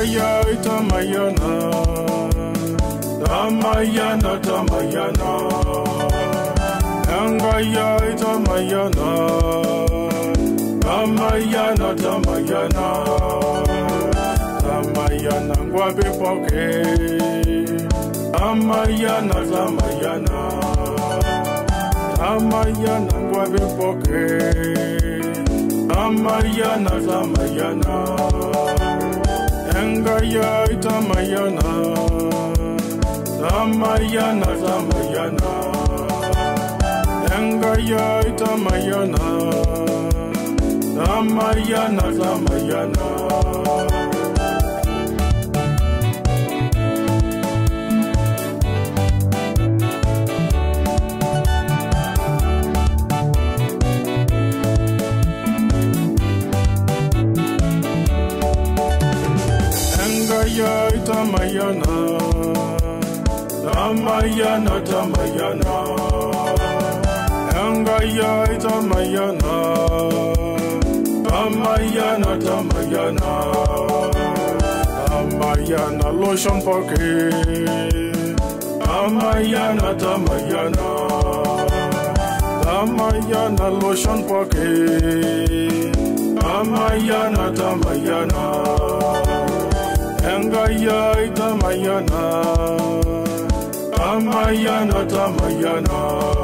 Engaya itamayana, tamayana, tamayana. Engaya itamayana, tamayana, tamayana. Tamayana ngwabe poke, tamayana, tamayana. Tamayana ngwabe poke, tamayana, tamayana. Engaya itamayana, tamayana, tamayana. Engaya itamayana, tamayana, tamayana. Engaya itamayana, tamayana, tamayana. Engaya itamayana, tamayana, tamayana. Tamayana lotion poke, tamayana, tamayana. Tamayana lotion poke, tamayana, tamayana. Engaya itamayana, tamayana, tamayana.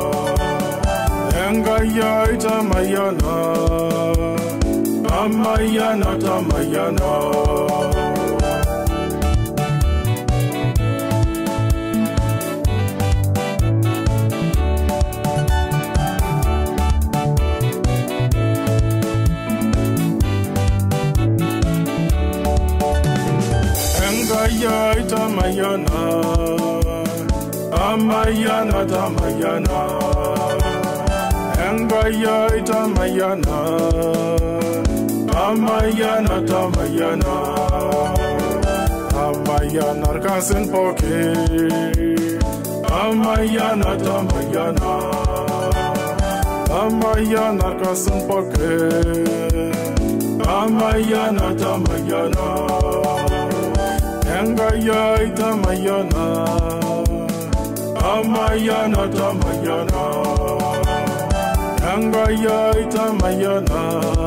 Engaya itamayana, tamayana, tamayana. Engaya itamayana, tamayana, tamayana. Engaya itamayana, tamayana, tamayana. Tamayana arkasen poke, tamayana, tamayana. Tamayana arkasen poke, tamayana, tamayana. Engaya itamayana, tamayana, tamayana. Engaya itamayana,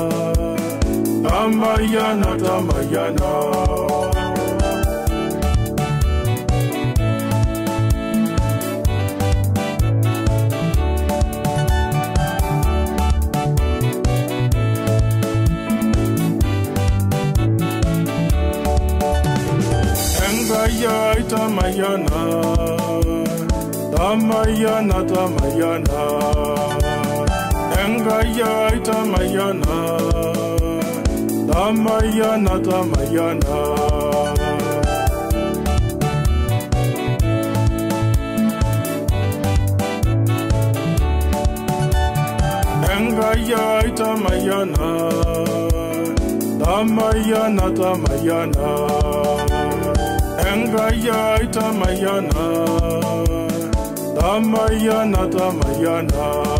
tamayana, tamayana. Engaya itamayana, tamayana, tamayana. Engaya itamayana, tamayana, tamayana. Engaya itamayana, tamayana, tamayana. Engaya itamayana, tamayana, tamayana.